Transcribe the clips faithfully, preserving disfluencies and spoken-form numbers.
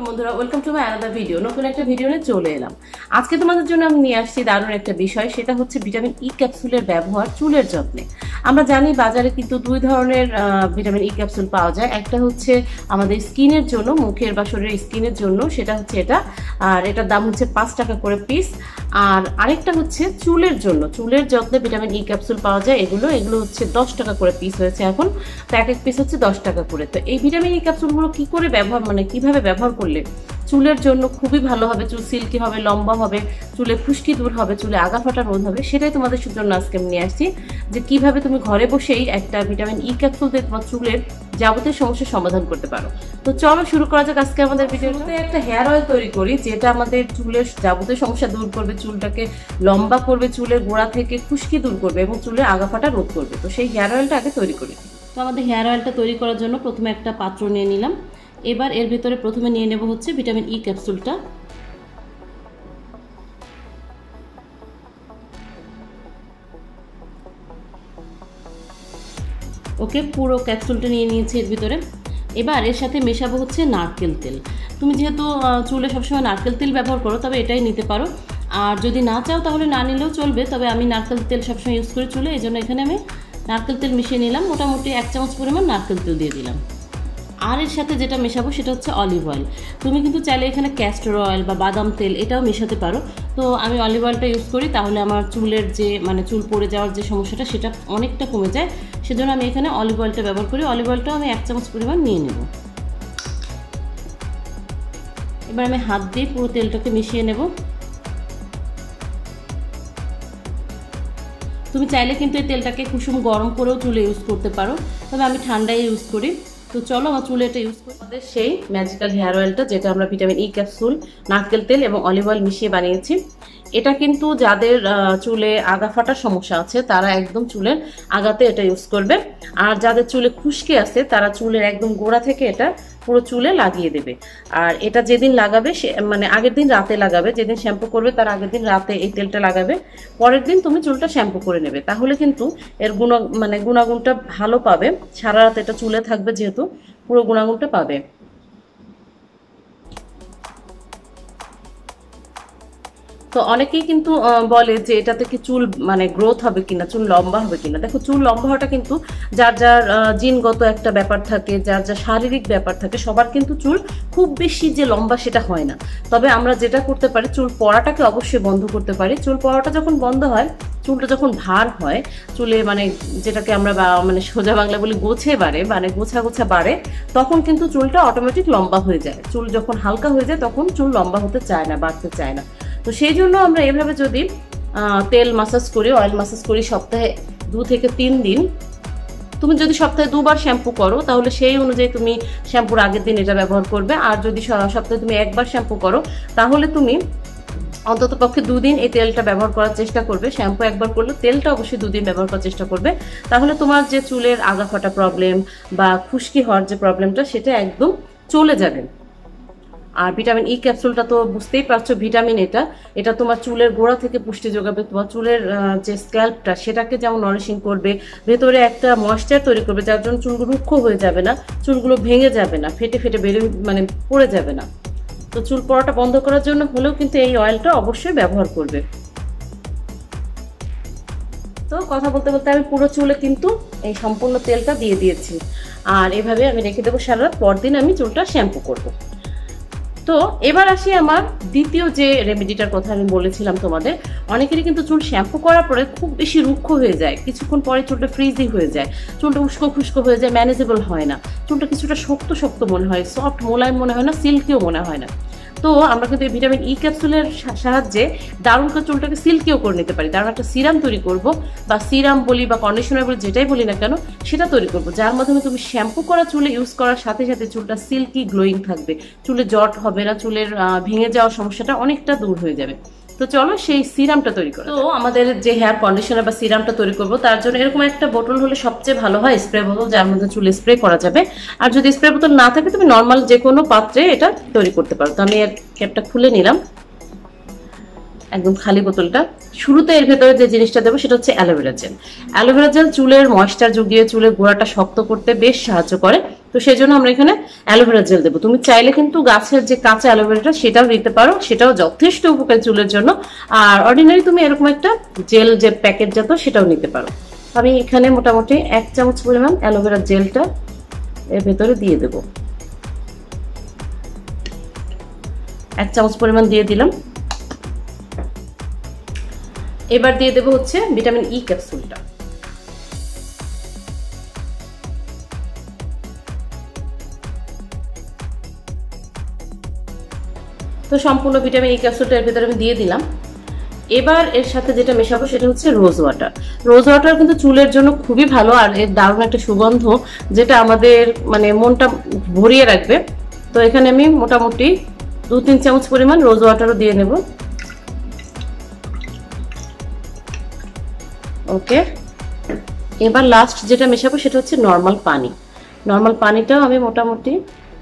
বন্ধুরা, welcome to my another video. নতুন একটা ভিডিও নিয়ে চলে এলাম। আজকে তোমাদের জন্য আমি নিয়ে আসছি দারুণ একটা বিষয়, সেটা হচ্ছে ভিটামিন ই ক্যাপসুলের ব্যবহার চুলের যত্নে। আমরা জানি বাজারে কিন্তু দুই ধরনের ভিটামিন ই ক্যাপসুল পাওয়া যায়। একটা হচ্ছে আমাদের স্কিনের জন্য, মুখের বা শরীরের স্কিনের জন্য, সেটা হচ্ছে এটা, আর এটার দাম হচ্ছে পাঁচ টাকা করে পিস। আর আরেকটা হচ্ছে চুলের জন্য, চুলের যত্নে ভিটামিন ই ক্যাপসুল পাওয়া যায়, এগুলো এগুলো হচ্ছে দশ টাকা করে পিস হয়েছে এখন। তো এক এক পিস হচ্ছে দশ টাকা করে। তো এই ভিটামিন ই ক্যাপসুলগুলো কি করে ব্যবহার, মানে কিভাবে ব্যবহার করলে চুলের জন্য খুবই ভালো হবে, চুল সিল্কি হবে, লম্বা হবে, চুলে খুশকি দূর হবে, চুলে আগা ফাটা রোধ হবে, সেটাই তোমাদের জন্য আজকে আমি নিয়ে আসছি যে কিভাবে তুমি ঘরে বসেই একটা ভিটামিন ই ক্যাপসুল দিয়ে তোমার চুলের যাবতীয় সমস্যার সমাধান করতে পারো। তো চলো শুরু করা যাক আজকে আমাদের ভিডিওতে। একটা হেয়ার অয়েল তৈরি করি যেটা আমাদের চুলের যাবতীয় সমস্যা দূর করবে, চুলটাকে লম্বা করবে, চুলের গোড়া থেকে খুশকি দূর করবে এবং চুলের আগা ফাটা রোধ করবে। তো সেই হেয়ার অয়েলটা আগে তৈরি করি। তো আমাদের হেয়ার অয়েলটা তৈরি করার জন্য প্রথমে একটা পাত্র নিয়ে নিলাম। এবার এর ভিতরে প্রথমে নিয়ে নেব হচ্ছে ভিটামিন ই ক্যাপসুলটা। ওকে, পুরো ক্যাপসুলটা নিয়ে নিয়েছি এর ভিতরে। এবার এর সাথে মেশাবো হচ্ছে নারকেল তেল। তুমি যেহেতু চুলে সবসময় নারকেল তেল ব্যবহার করো, তবে এটাই নিতে পারো। আর যদি না চাও তাহলে না নিলেও চলবে, তবে আমি নারকেল তেল সবসময় ইউজ করি চুলে, এই জন্য এখানে আমি নারকেল তেল মিশিয়ে নিলাম। মোটামুটি এক চামচ পরিমাণ নারকেল তেল দিয়ে দিলাম। আর এর সাথে যেটা মেশাবো সেটা হচ্ছে অলিভ অয়েল। তুমি কিন্তু চাইলে এখানে ক্যাস্টর অয়েল বা বাদাম তেল এটাও মেশাতে পারো। তো আমি অলিভ অয়েলটা ইউজ করি, তাহলে আমার চুলের যে মানে চুল পড়ে যাওয়ার যে সমস্যাটা সেটা অনেকটা কমে যায়, সেজন্য আমি এখানে অলিভ অয়েলটা ব্যবহার করি। অলিভ অয়েলটাও আমি এক চামচ পরিমাণ নিয়ে নেব। এবার আমি হাত দিয়ে পুরো তেলটাকে মিশিয়ে নেব। তুমি চাইলে কিন্তু এই তেলটাকে কুসুম গরম করেও চুলে ইউজ করতে পারো, তবে আমি ঠান্ডায় ইউজ করি। তো চলো আমার চুলে এটা ইউজ করি। আমাদের সেই ম্যাজিক্যাল হেয়ার অয়েলটা, যেটা আমরা ভিটামিন ই ক্যাপসুল, নারকেল তেল এবং অলিভ অয়েল মিশিয়ে বানিয়েছি, এটা কিন্তু যাদের চুলে আগা ফাটার সমস্যা আছে তারা একদম চুলের আগাতে এটা ইউজ করবে। আর যাদের চুলে খুশকি আছে তারা চুলের একদম গোড়া থেকে এটা পুরো চুলে লাগিয়ে দেবে। আর এটা যেদিন লাগাবে সে মানে আগের দিন রাতে লাগাবে, যেদিন শ্যাম্পু করবে তার আগের দিন রাতে এই তেলটা লাগাবে, পরের দিন তুমি চুলটা শ্যাম্পু করে নেবে। তাহলে কিন্তু এর গুণ মানে গুণাগুণটা ভালো পাবে, সারা রাত এটা চুলে থাকবে যেহেতু পুরো গুণাগুণটা পাবে। তো অনেকেই কিন্তু বলে যে এটাতে কি চুল মানে গ্রোথ হবে কিনা, চুল লম্বা হবে কিনা। দেখো, চুল লম্বা হওয়াটা কিন্তু যার যার জিনগত একটা ব্যাপার থাকে, যার যার শারীরিক ব্যাপার থাকে, সবার কিন্তু চুল খুব বেশি যে লম্বা সেটা হয় না। তবে আমরা যেটা করতে পারি, চুল পড়াটাকে অবশ্যই বন্ধ করতে পারি। চুল পড়াটা যখন বন্ধ হয়, চুলটা যখন ভার হয় চুলে, মানে যেটাকে আমরা মানে সোজা বাংলা বলি গোছে বাড়ে, মানে গোছা গোছা বাড়ে, তখন কিন্তু চুলটা অটোমেটিক লম্বা হয়ে যায়। চুল যখন হালকা হয়ে যায় তখন চুল লম্বা হতে চায় না, বাড়তে চায় না। তো সেই জন্য আমরা এভাবে যদি তেল মাসাজ করি, অয়েল মাসাজ করি সপ্তাহে দু থেকে তিন দিন, তুমি যদি সপ্তাহে দুবার শ্যাম্পু করো তাহলে সেই অনুযায়ী তুমি শ্যাম্পুর আগের দিন এটা ব্যবহার করবে। আর যদি সপ্তাহে তুমি একবার শ্যাম্পু করো তাহলে তুমি অন্তত পক্ষে দুদিন এই তেলটা ব্যবহার করার চেষ্টা করবে। শ্যাম্পু একবার করলে তেলটা অবশ্যই দুদিন ব্যবহার করার চেষ্টা করবে, তাহলে তোমার যে চুলের আগা ফাটা প্রবলেম বা খুশকি হওয়ার যে প্রবলেমটা সেটা একদম চলে যাবে। আর ভিটামিন ই ক্যাপসুলটা তো বুঝতেই পারছো, ভিটামিন এটা এটা তোমার চুলের গোড়া থেকে পুষ্টি যোগাবে, তোমার চুলের যে স্ক্যাল্পটা সেটাকে যেমন নারিশিং করবে, ভেতরে একটা ময়েশ্চার তৈরি করবে, যার জন্য চুলগুলো রুক্ষ হয়ে যাবে না, চুলগুলো ভেঙে যাবে না, ফেটে ফেটে বেরিয়ে মানে পড়ে যাবে না। তো চুল পড়াটা বন্ধ করার জন্য হলেও কিন্তু এই অয়েলটা অবশ্যই ব্যবহার করবে। তো কথা বলতে বলতে আমি পুরো চুলে কিন্তু এই সম্পূর্ণ তেলটা দিয়ে দিয়েছি। আর এভাবে আমি রেখে দেবো সারা রাত, পরদিন আমি চুলটা শ্যাম্পু করবো। তো এবার আসি আমার দ্বিতীয় যে রেমেডিটার কথা আমি বলেছিলাম তোমাদের। অনেকেরই কিন্তু চুল শ্যাম্পু করার পরে খুব বেশি রুক্ষ হয়ে যায়, কিছুক্ষণ পরে চুলটা ফ্রিজি হয়ে যায়, চুলটা উস্কো খুস্কো হয়ে যায়, ম্যানেজেবল হয় না, চুলটা কিছুটা শক্ত শক্ত মনে হয়, সফট মোলায়েম মনে হয় না, সিল্কিও মনে হয় না। তো আমরা কিন্তু এই ভিটামিন ই ক্যাপসুলের সাহায্যে দারুণ করে চুলটাকে সিল্কিও করে নিতে পারি। দারুণ একটা সিরাম তৈরি করব, বা সিরাম বলি বা কন্ডিশনার বলি, যেটাই বলি না কেন, সেটা তৈরি করব, যার মাধ্যমে তুমি শ্যাম্পু করা চুলে ইউজ করার সাথে সাথে চুলটা সিল্কি গ্লোয়িং থাকবে, চুলে জট হবে না, চুলের ভেঙে যাওয়ার সমস্যাটা অনেকটা দূর হয়ে যাবে। তো চলো সেই সিরামটা তৈরি করি। তো আমাদের যে হেয়ার কন্ডিশনার বা সিরামটা তৈরি করব তার জন্য এরকম একটা বোতল হলে সবচেয়ে ভালো হয়, স্প্রে বোতল, যার মধ্যে চুলে স্প্রে করা যাবে। আর যদি স্প্রে বোতল না থাকে তুমি নর্মাল যে কোনো পাত্রে এটা তৈরি করতে পারো। তো আমি এর ক্যাপটা খুলে নিলাম, একদম খালি বোতলটা। শুরুতে এর ভেতরে যে জিনিসটা দেবো সেটা হচ্ছে অ্যালোভেরা জেল। অ্যালোভেরা জেল চুলের ময়েশ্চার জুগিয়ে চুলের গোড়াটা শক্ত করতে বেশ সাহায্য করে। তো সেই জন্য আমরা এখানে অ্যালোভেরা জেল দেবো। তুমি চাইলে কিন্তু গাছের যে কাঁচা অ্যালোভেরাটা সেটাও দিতে পারো, সেটাও যথেষ্ট উপকারী চুলের জন্য। আর অর্ডিনারি তুমি এরকম একটা জেল যে প্যাকেট জাত সেটাও নিতে পারো। আমি এখানে মোটামুটি এক চামচ পরিমাণ অ্যালোভেরা জেলটা এর ভেতরে দিয়ে দেব। এক চামচ পরিমাণ দিয়ে দিলাম। এবার দিয়ে দেব হচ্ছে ভিটামিন ই ক্যাপসুলটা। তো সম্পূর্ণ ভিটামিন ই ক্যাপসুলটা এর ভিতরে আমি দিয়ে দিলাম। এবার এর সাথে যেটা মেশাবো সেটা হচ্ছে রোজ ওয়াটার। রোজ ওয়াটার কিন্তু চুলের জন্য খুবই ভালো, আর এর দারুণ একটা সুগন্ধ যেটা আমাদের মানে মনটা ভরিয়ে রাখবে। তো এখানে আমি মোটামুটি দু তিন চামচ পরিমাণ রোজ ওয়াটারও দিয়ে নেব। ওকে, এবার লাস্ট যেটা মেশাবো সেটা হচ্ছে নর্মাল পানি। নর্মাল পানিটাও আমি মোটামুটি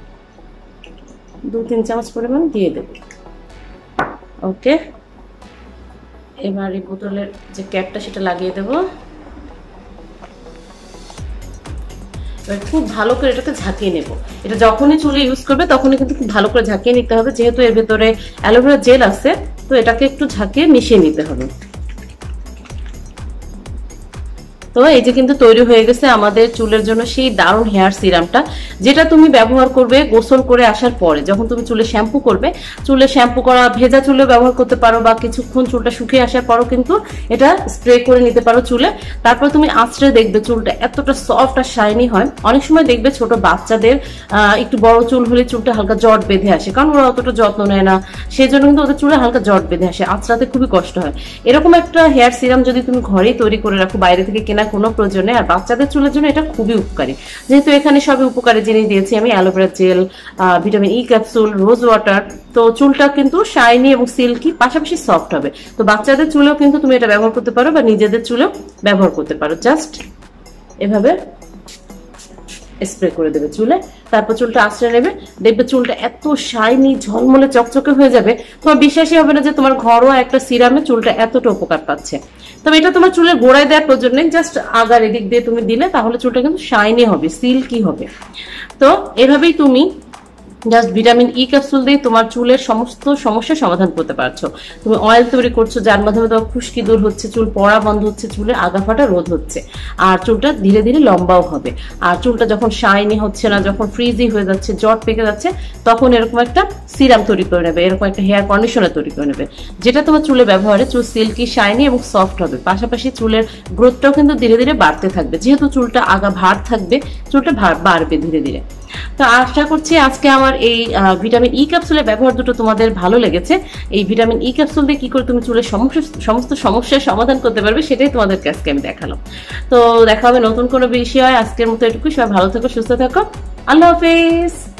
দু তিন চামচ পরিমাণ দিয়ে দেব। ওকে, এবার এই বোতলের যে ক্যাপটা সেটা লাগিয়ে দেব। এবার খুব ভালো করে এটাকে ঝাঁকিয়ে নেব। এটা যখনই চুলে ইউজ করবে তখনই কিন্তু খুব ভালো করে ঝাঁকিয়ে নিতে হবে, যেহেতু এর ভেতরে অ্যালোভেরা জেল আছে, তো এটাকে একটু ঝাঁকিয়ে মিশিয়ে নিতে হবে। তো এই যে কিন্তু তৈরি হয়ে গেছে আমাদের চুলের জন্য সেই দারুণ হেয়ার সিরামটা, যেটা তুমি ব্যবহার করবে গোসল করে আসার পরে। যখন তুমি চুলে শ্যাম্পু করবে, চুলে শ্যাম্পু করা ভেজা চুলে ব্যবহার করতে পারো, বা কিছুক্ষণ চুলটা শুকিয়ে আসার পরও কিন্তু এটা স্প্রে করে নিতে পারো চুলে। তারপর তুমি আঁচড়ে দেখবে চুলটা এতটা সফট আর শাইনি হয়। অনেক সময় দেখবে ছোট বাচ্চাদের একটু বড় চুল হলে চুলটা হালকা জট বেঁধে আসে, কারণ ওরা অতটা যত্ন নেয় না, সেই জন্য কিন্তু ওদের চুলে হালকা জট বেঁধে আসে, আঁচড়াতে খুবই কষ্ট হয়। এরকম একটা হেয়ার সিরাম যদি তুমি ঘরেই তৈরি করে রাখো, বাইরে থেকে কেনা কোনো প্রয়োজন নেই। আর বাচ্চাদের চুলের জন্য এটা খুবই উপকারী, যেহেতু এখানে সবই উপকারী জিনিস দিয়েছি আমি, aloe vera gel, vitamin E capsule, rose water. তো চুলটা কিন্তু শাইনি এবং সিল্কি পাশাপাশি সফট হবে। তো বাচ্চাদের চুলেও কিন্তু তুমি এটা ব্যবহার করতে পারো, বা নিজেদের চুলেও ব্যবহার করতে পারো। জাস্ট এভাবে স্প্রে করে দেবে চুলে, তারপর চুলটা আঁচড়ে নেবে, দেখবে চুলটা এত শাইনি ঝলমলে চকচকে হয়ে যাবে, তোমার বিশ্বাসই হবে না যে তোমার ঘরোয়া একটা সিরামে চুলটা এতটা উপকার পাচ্ছে। তবে এটা তোমার চুলের গোড়ায় দেওয়ার প্রয়োজন নেই, জাস্ট আগার এদিক দিয়ে তুমি দিলে তাহলে চুলটা কিন্তু শাইনি হবে, সিল্কি হবে। তো এভাবেই তুমি জাস্ট ভিটামিন ই ক্যাপসুল দিয়ে তোমার চুলের সমস্ত সমস্যার সমাধান করতে পারছো। তুমি অয়েল তৈরি করছো, যার মাধ্যমে তোমার খুশকি দূর হচ্ছে, চুল পড়া বন্ধ হচ্ছে, চুলের আগা ফাটা রোধ হচ্ছে, আর চুলটা ধীরে ধীরে লম্বাও হবে। আর চুলটা যখন শাইনি হচ্ছে না, যখন ফ্রিজি হয়ে যাচ্ছে, জট পেকে যাচ্ছে, তখন এরকম একটা সিরাম তৈরি করে নেবে, এরকম একটা হেয়ার কন্ডিশনার তৈরি করে নেবে, যেটা তোমার চুলে ব্যবহারে চুল সিল্কি, শাইনি এবং সফট হবে। পাশাপাশি চুলের গ্রোথটাও কিন্তু ধীরে ধীরে বাড়তে থাকবে, যেহেতু চুলটা আগা ভার থাকবে, চুলটা বাড়বে ধীরে ধীরে। তো আশা করছি আজকে আমার এই ভিটামিন ই ক্যাপসুলের ব্যবহার দুটো তোমাদের ভালো লেগেছে। এই ভিটামিন ই ক্যাপসুল দিয়ে কি করে তুমি চুলের সমস্ত সমস্যার সমাধান করতে পারবে সেটাই তোমাদেরকে আজকে আমি দেখালাম। তো দেখা হবে নতুন কোনো বিষয়। আজকের মতো এটুকু, সবাই ভালো থেকো, সুস্থ থাকো, আল্লাহ হাফেজ।